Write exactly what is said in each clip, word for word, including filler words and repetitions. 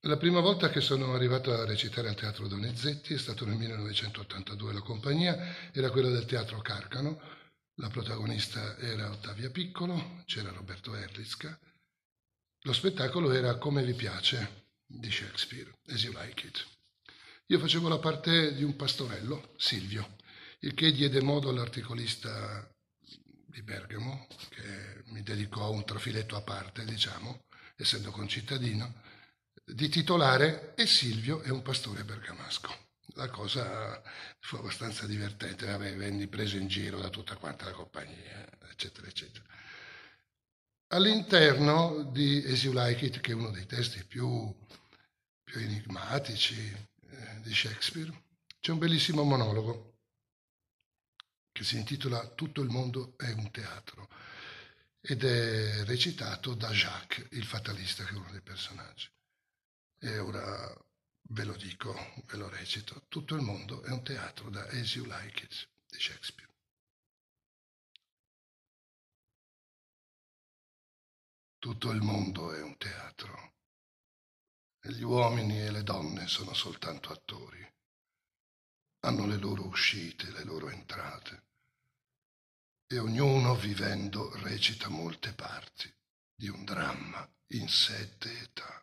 La prima volta che sono arrivato a recitare al Teatro Donizetti è stato nel millenovecentottantadue. La compagnia era quella del Teatro Carcano, la protagonista era Ottavia Piccolo, c'era Roberto Erlitzka. Lo spettacolo era Come vi piace di Shakespeare, As You Like It. Io facevo la parte di un pastorello, Silvio, il che diede modo all'articolista di Bergamo, che mi dedicò un trafiletto a parte, diciamo, essendo concittadino, di titolare E Silvio è un pastore bergamasco. La cosa fu abbastanza divertente, vabbè, venni preso in giro da tutta quanta la compagnia, eccetera, eccetera. All'interno di As You Like It, che è uno dei testi più, più enigmatici eh, di Shakespeare, c'è un bellissimo monologo che si intitola Tutto il mondo è un teatro ed è recitato da Jacques, il fatalista, che è uno dei personaggi. E ora ve lo dico, ve lo recito. Tutto il mondo è un teatro da As You Like It di Shakespeare. Tutto il mondo è un teatro e gli uomini e le donne sono soltanto attori. Hanno le loro uscite, le loro entrate e ognuno vivendo recita molte parti di un dramma in sette età.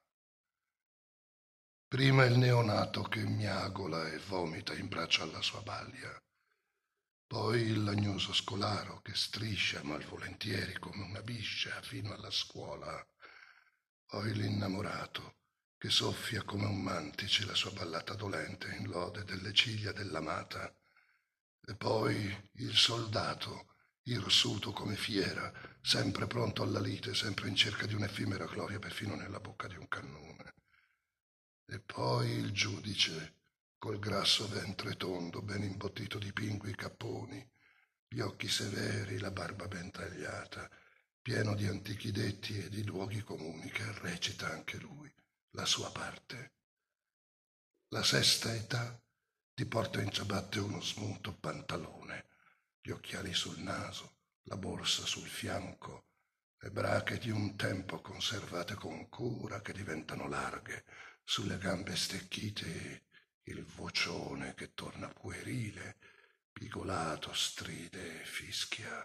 Prima il neonato che miagola e vomita in braccio alla sua balia, poi il lagnoso scolaro che striscia malvolentieri come una biscia fino alla scuola, poi l'innamorato che soffia come un mantice la sua ballata dolente in lode delle ciglia dell'amata, e poi il soldato irsuto come fiera, sempre pronto alla lite, sempre in cerca di un'effimera gloria perfino nella bocca di un cannone. E poi il giudice, col grasso ventre tondo, ben imbottito di pingui capponi, gli occhi severi, la barba ben tagliata, pieno di antichi detti e di luoghi comuni, che recita anche lui la sua parte. La sesta età ti porta in ciabatte uno smunto pantalone, gli occhiali sul naso, la borsa sul fianco, le brache di un tempo conservate con cura che diventano larghe, sulle gambe stecchite il vocione che torna puerile, pigolato, stride e fischia.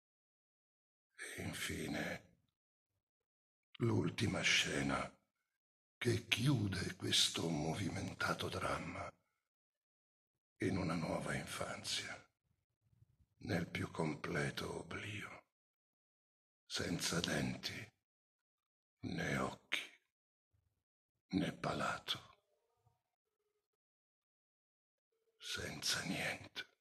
E infine l'ultima scena che chiude questo movimentato dramma in una nuova infanzia, nel più completo oblio, senza denti, né occhi, né palato, senza niente.